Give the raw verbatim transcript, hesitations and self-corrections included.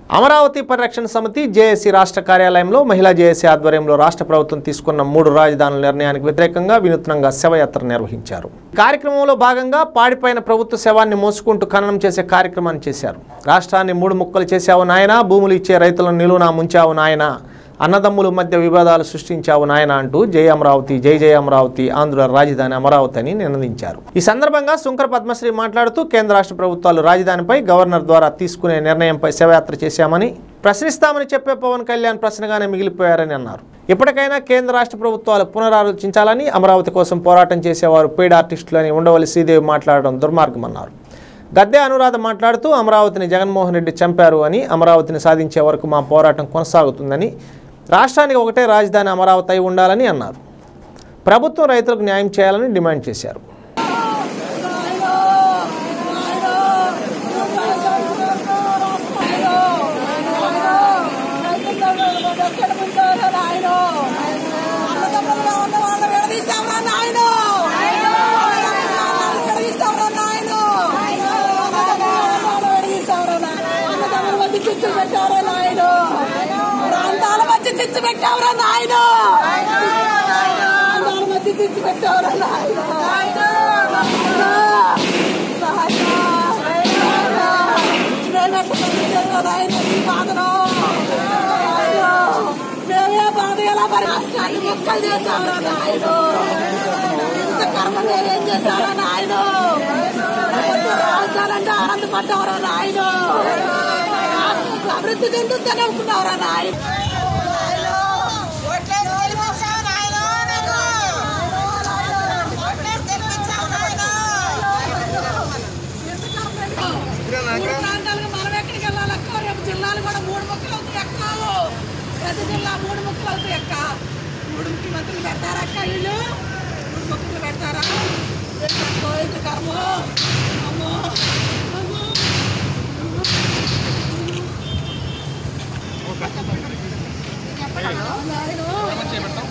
అమరావతి పరిరక్షణ సమితి జేఏసీ రాష్ట్ర కార్యాలయంలో మహిళా జేఏసీ ఆధ్వర్యంలో రాష్ట్ర ప్రభుత్వం తీసుకున్న మూడు రాజధానుల నిర్ణయానికి వ్యతిరేకంగా వినూత్నంగా శవయాత్ర నిర్వహించారు. కార్యక్రమంలో భాగంగా పాడిపోయిన ప్రభుత్వ శవాన్ని మోసుకుంటూ ఖననం చేసే కార్యక్రమాన్ని చేశారు. రాష్ట్రాన్ని మూడు ముక్కలు చేశావు నాయన, భూములు ఇచ్చే రైతులను నిలువునా ముంచావు నాయన, అన్నదమ్ముల మధ్య వివాదాలు సృష్టించావు నాయన అంటూ జై అమరావతి జై జై అమరావతి, ఆంధ్రుల రాజధాని అమరావతి అని నినదించారు. ఈ సందర్భంగా శుంకర పద్మశ్రీ మాట్లాడుతూ కేంద్ర రాష్ట్ర ప్రభుత్వాలు రాజధానిపై గవర్నర్ ద్వారా తీసుకునే నిర్ణయంపై శవయాత్ర చేశామని, ప్రశ్నిస్తామని చెప్పే పవన్ కళ్యాణ్ ప్రశ్నగానే మిగిలిపోయారని అన్నారు. ఇప్పటికైనా కేంద్ర రాష్ట్ర ప్రభుత్వాలు పునరాలోచించాలని, అమరావతి కోసం పోరాటం చేసేవారు పెయిడ్ ఆర్టిస్టులని ఉండవల్లి శ్రీదేవి మాట్లాడడం దుర్మార్గమన్నారు. గద్దె అనురాధ మాట్లాడుతూ అమరావతిని జగన్మోహన్ రెడ్డి చంపారు అని, అమరావతిని సాధించే వరకు మా పోరాటం కొనసాగుతుందని, రాష్ట్రానికి ఒకటే రాజధాని అమరావతి అయి ఉండాలని అన్నారు. ప్రభుత్వం రైతులకు న్యాయం చేయాలని డిమాండ్ చేశారు. చిచ్చు పెట్టావురా నాయన, మధ్య చిచ్చు పెట్టావురా నాయన, బాధను మేమే బాధ ఎలా పరిహారాన్ని మొక్కలు చేశావురా నాయన, ఇంత కర్మ మేమేం చేశారా నాయన, రాజధానంటే ఆనందపడ్డావురా నాయన, అభివృద్ధి చెందుతూనే అనుకున్నావురా నాయన. మనం ఎక్కడికి వెళ్ళాలి అక్క, రేపు జిల్లాలు కూడా మూడు ముక్కలు అవుతాయి అక్క, ప్రతి జిల్లా మూడు ముక్కలు అవుతాయి అక్క, మూడు ముఖ్యమంత్రులు పెడతారా అక్క, వీళ్ళు మూడు ముక్కలు పెడతారా, కర్మ అమ్మో చెప్పండి.